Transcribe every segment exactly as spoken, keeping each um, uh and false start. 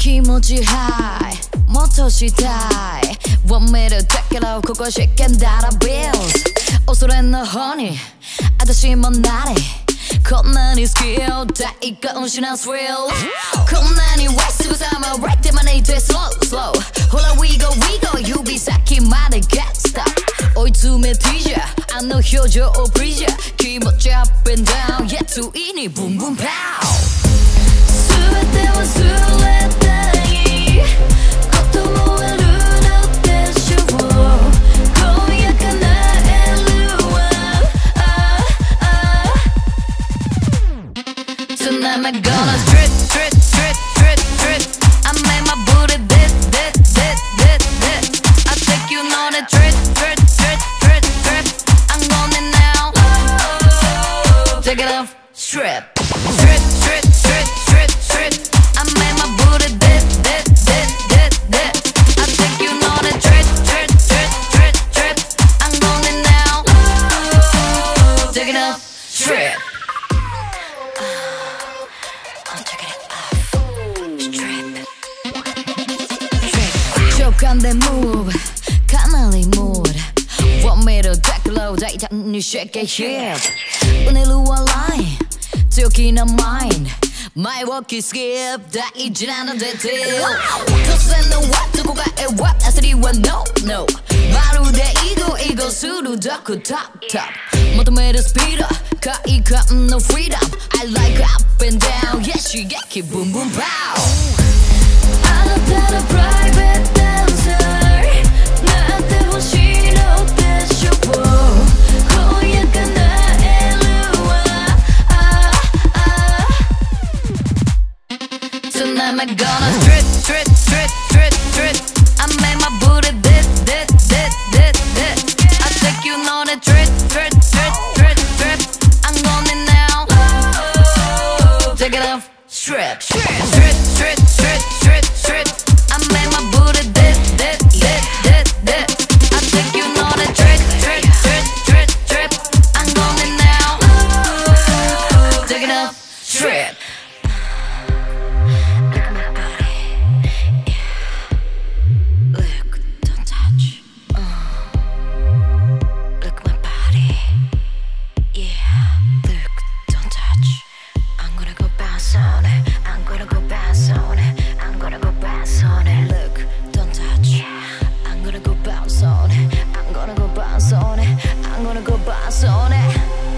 気持ちハイもっとしたい Want me to take it out ここ試験だら Bills 恐れの方に私もなれこんなに好きよ大根しなスリルこんなにワイすぐさま Right で招いて Slow slow ほら We go we go 指先まで Get stuck 追い詰めてじゃあの表情をプリジャー気持ち Up and down Yeah ついに Boom boom pow 全て忘れたいこともあるのでしょう今夜叶えるわ Tonight I'm gonna strip strip strip strip strip I made my booty dip dip dip dip dip I take you on a trip trip trip trip trip I'm on it now Take it off strip strip strip strip strip strip I made my booty dip dip dip dip dip I take you on a trip trip trip trip trip I'm on it now Take it off strip 감대 moveかなり mood Want me to take it low 大胆に shake it hip うねるは line 強気な mind 前をキスキップ大事なので deal 突然の what どこがえ what 焦りは no no まるでイゴイゴするドクタッタッ求めるスピード快感の freedom I like up and down Yeah 刺激 boom boom pow あなたの private dancer なんて欲しいのでしょう今夜叶えるわ Tonight I'm gonna strip strip strip strip strip I made my booty dip dip dip dip dip I take you on a trip trip trip trip trip I'm on it now Take it off strip strip strip strip strip strip I made my booty dip dip dip dip dip I take you on a trip trip trip trip trip I'm on it now Take it off strip Look at my body Yeah Look, don't touch uh. Look at my body Yeah Look, don't touch I'm gonna go bounce on it I'm gonna go bounce on it I'm gonna go bounce on it Look, don't touch I'm gonna go bounce on it I'm gonna go bounce on it I'm gonna go bounce on it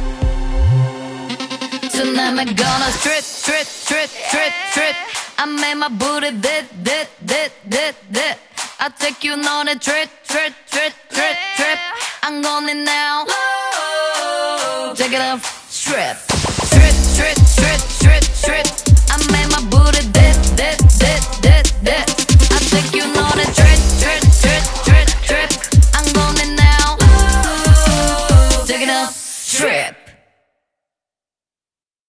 Tonight I'm gonna strip, strip, strip, strip, strip I made my booty dip, dip, dip, dip, dip I take you on a trip, trip, trip, trip, trip I'm on it now Take it off, strip Strip, strip, strip, strip, strip I made my booty dip, dip